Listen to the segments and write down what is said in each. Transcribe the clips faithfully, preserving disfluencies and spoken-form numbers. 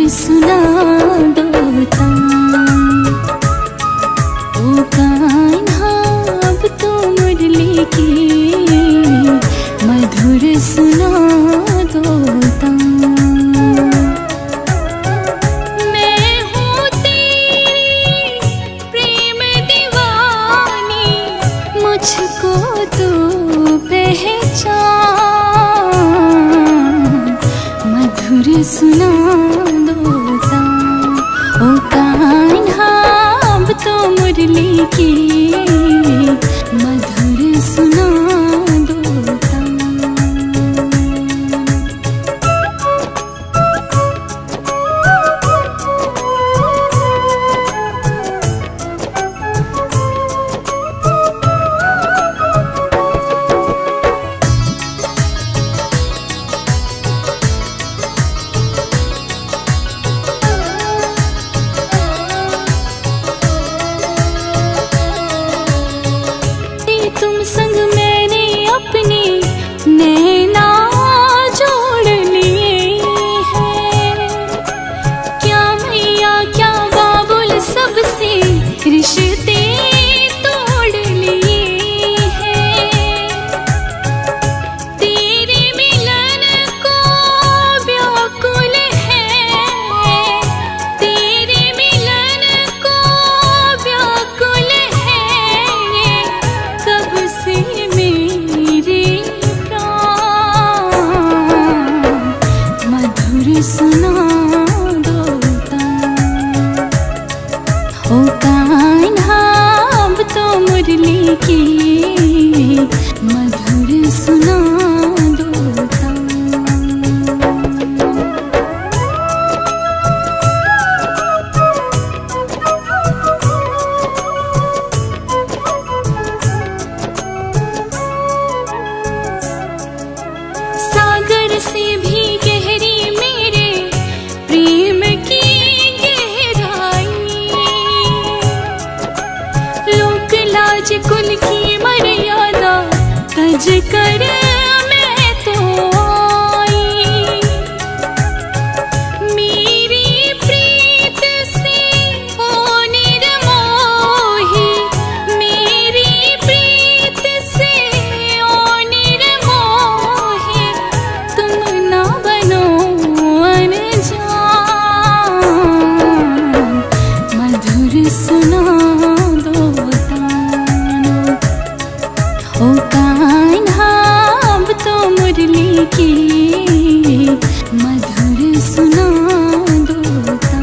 सुना दोता ओ कान्हा अब तो मुरली की मधुर सुना दोता। मैं हूँ तेरी प्रेम दीवानी, मुझको तो पहचान, मधुर सुना दोता ओ कान्हा अब तो मुरली की मधुर सुना दोता। तुम संग मैंने अपने नैना जोड़ लिए हैं, क्या मैया क्या बाबुल सबसे रिश्ते तोड़ लिए हैं। तेरे मिलन को व्याकुल है, तेरे मिलन को व्याकुल है, कब से मेरे प्राण, मधुर सुना दोता ओ कान्हा अब तो मुरली की मधुर सुना दोता। सागर से भी गहरी मेरे प्रेम की गहराई, लोक लाज कुल की मर्यादा तज कर मैं तो आई। मेरी प्रीत से ओ निर्मोही, मेरी प्रीत से ओ निर्मोही, तुम ना बनो अनजान, मधुर सुना दोता ओ कान्हा अब तो मुरली की मधुर सुना दोता।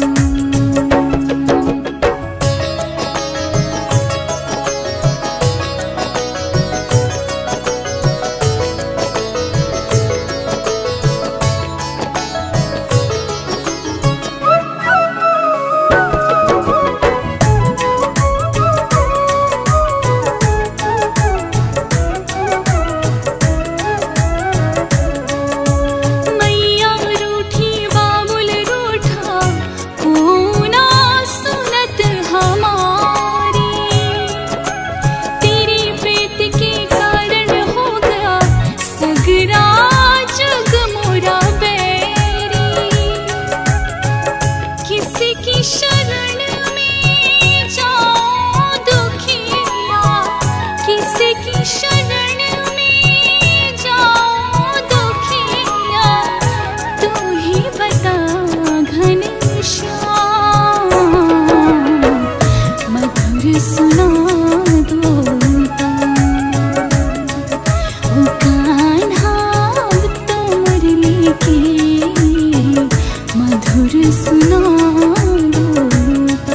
मैया रूठी बाबुल रूठा, पूना सुनत हमारी, तेरी प्रीत के कारण हो गया सगरा जग मोरा बैरी। किसी की शरण में जाऊं दुखिया, किसी की शरण में जाऊं दुखिया, तू ही बता घनश्याम, मधुर सुना दोता ओ कान्हा अब तो मुरली की मधुर सुना दोता।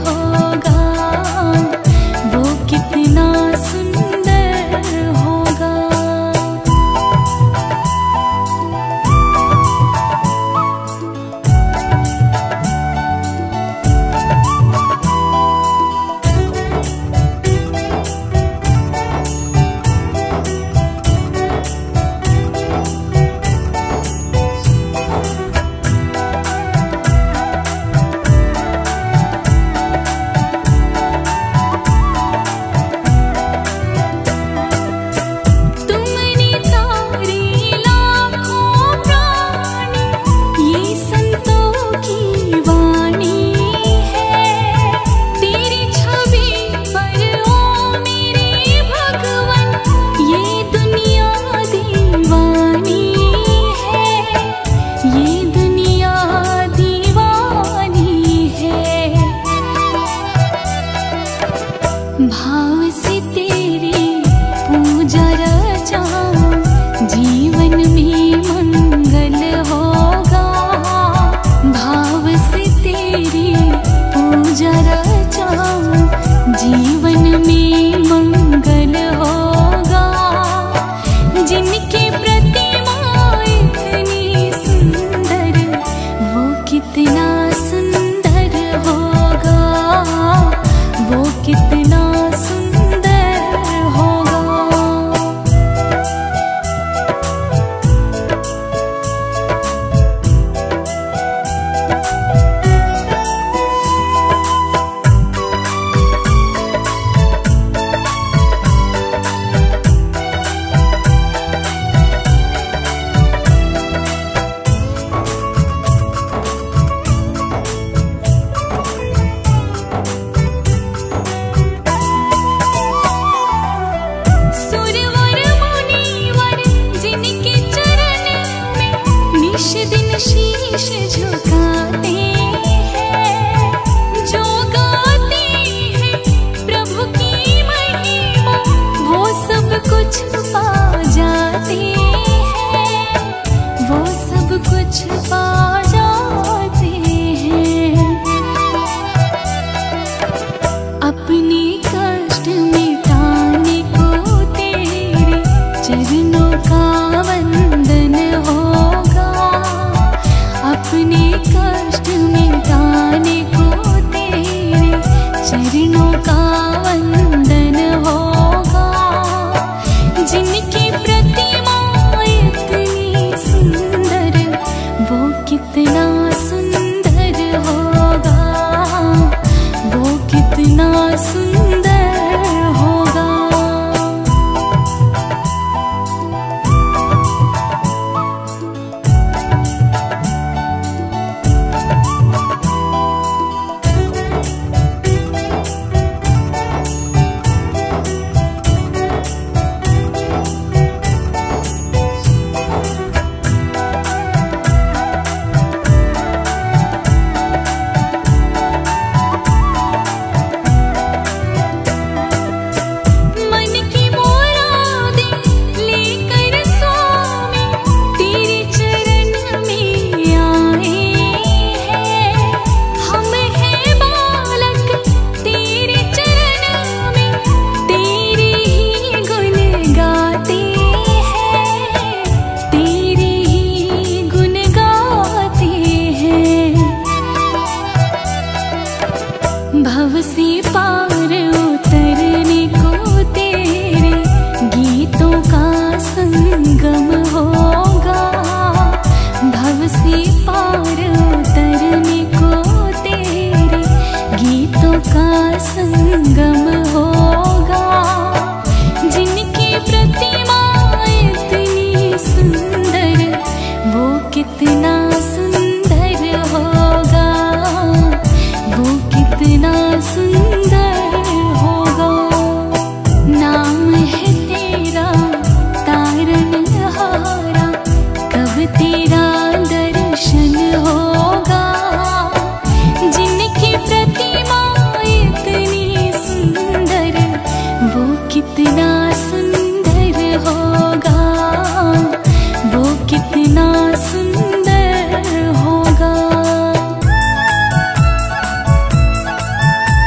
होगा, वो कितना सुंदर होगा। भाव से तेरी पूजा रचाऊं, जीवन में मंगल होगा। भाव से तेरी पूजा रचाऊं, जीवन में मंगल होगा। जिनकी प्रतिमा इतनी सुंदर, वो कितना सुंदर होगा, वो कितना शीश झुकाते हैं, जो गाते हैं प्रभु की महिमा, वो सब कुछ पा जाते हैं, वो सब कुछ पा जाते हैं। अपने कष्ट मिटाने को तेरे चरणों का वंदन होगा, अपने कष्ट मिटाने को तेरे चरणों का वंदन होगा। जिनकी प्रतिमा इतनी सुंदर, वो कितना सुंदर होगा, वो कितना सुंदर होगा। भव से पार उतरने को तेरे गीतों का संगम होगा। भव से पार उतरने को तेरे गीतों का संगम होगा। जिनकी प्रतिमा इतनी सुंदर, वो कितना सुंदर होगा, वो कितना सुंदर होगा। नाम है तेरा तारनहारा, कब तेरा दर्शन होगा। जिनकी प्रतिमा इतनी सुंदर, वो कितना सुंदर होगा, वो कितना सुंदर होगा।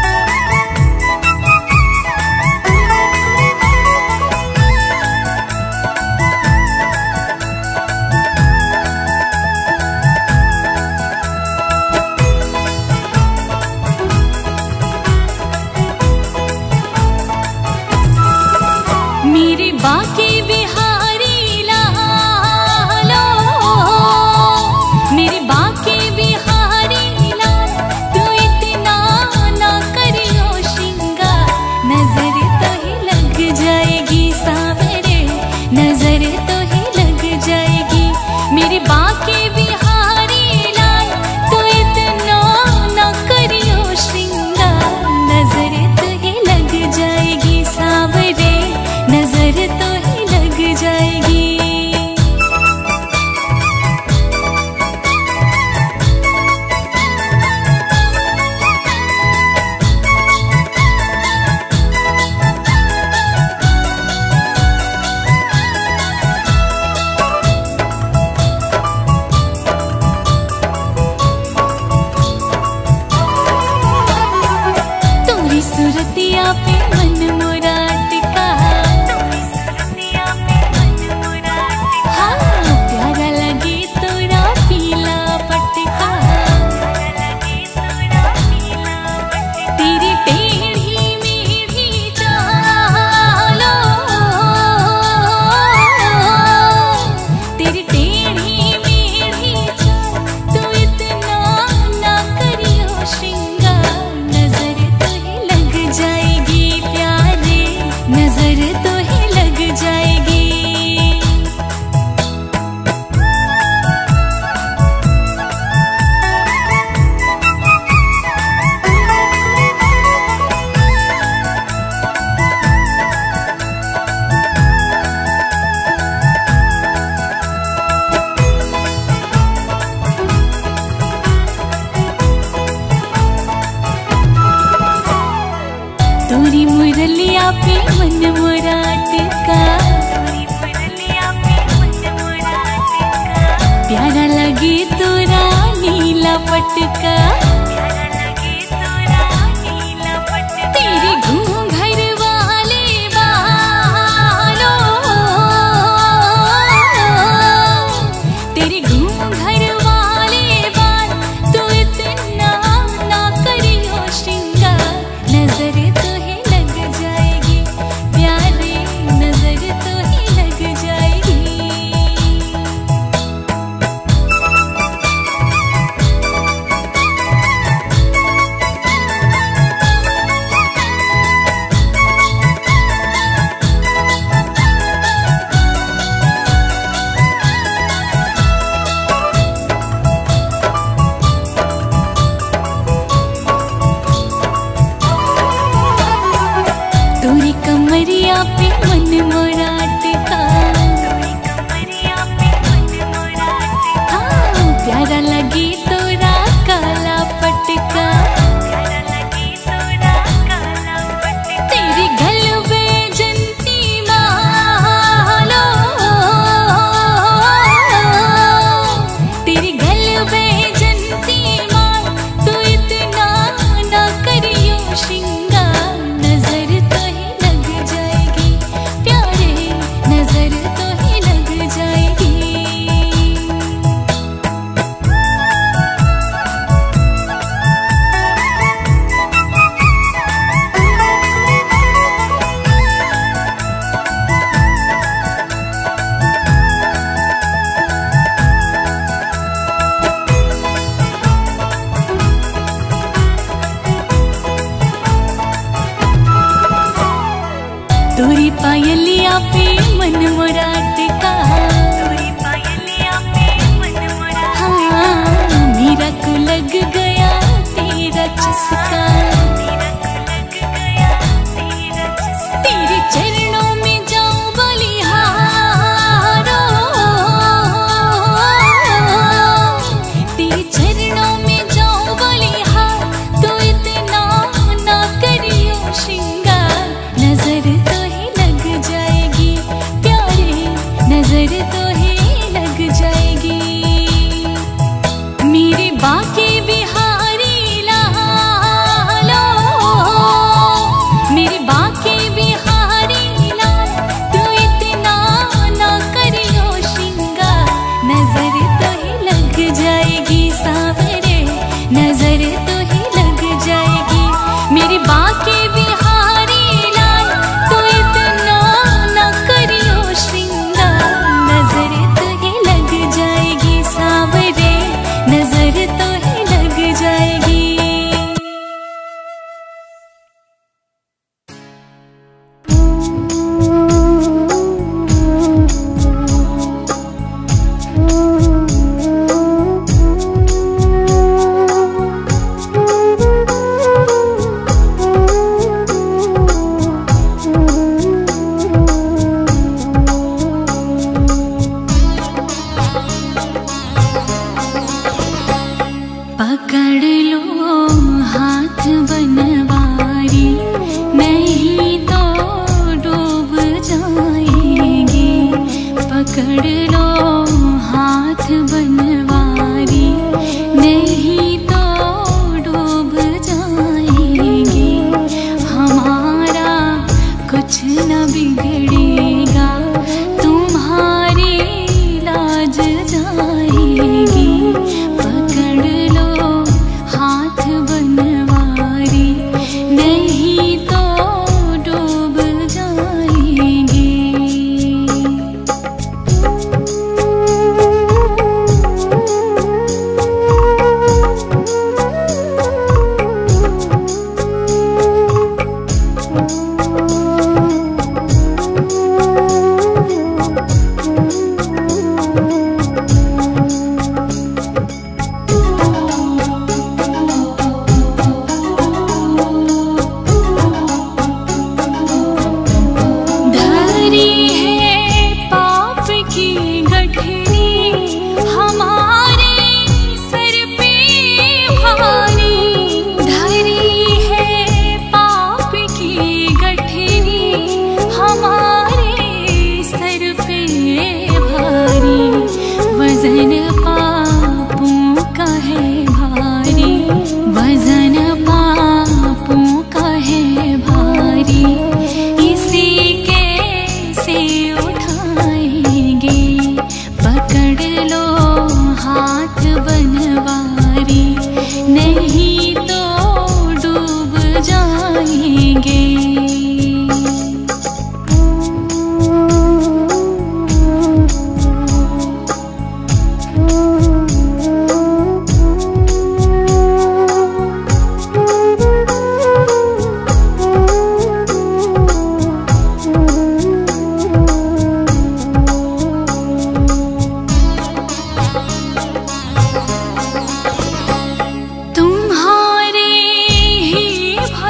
बाके बिहारी लालो, मेरे बाके बिहारी लाल, तू इतना ना करियो श्रृंगार, नजर तो ही लग जाएगी सावरे, नजर तो ही लग जाएगी। मेरे बाके बिहारी लाल, तू इतना ना करियो श्रृंगार, नजर तो ही लग जाएगी सावरे, नजर तो ही लग जाएगी। तोरी सूरतिया पे मन मोरा टिका, हाँ प्यारा लगे तोरा पीला पटका, तेरी टेढ़ी मेढ़ी चालो, तेरी टेढ़ी मेढ़ी चाल, तू इतना ना करियो श्रृंगार, नजर तो ही लग जाएगी प्यारे, नजर तो ही लग जाएगी। तोरी मुरलिया पे मन मोरा टिका, प्यारा लगे तोरा नीला पटका, तेरे घूंघर वाले बालों, तेरे घूंघर वाले बाल, तू इतना ना करियो श्रृंगार, नजर तो ही लग जाएगी प्यारे, नजर तो ही लग जाएगी। तोरी कमरिया पे मन मोरा टिका, हाँ प्यारा लगे तोरा काला पटका, तेरी गलबे जंती मालो, तेरी गलबे जंती माल, तू इतना ना करियो श्रृंगार, नजर तो ही लग जाएगी प्यारे, नजर तो ही लग जाएगी। तोरी पायलिया पे मन मोरा टिका, हाँ मेरा को लग गया तेरा चस्का, तेरे चरणों में जाऊं बलिहारो, तेरे चरणों में जाऊं बलिहार, तू इतना ना करियो श्रृंगार, नजर तो ही लग जाएगी प्यारे, नजर तो ही लग जाएगी। मेरे बाके बिहारी लाल,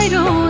करो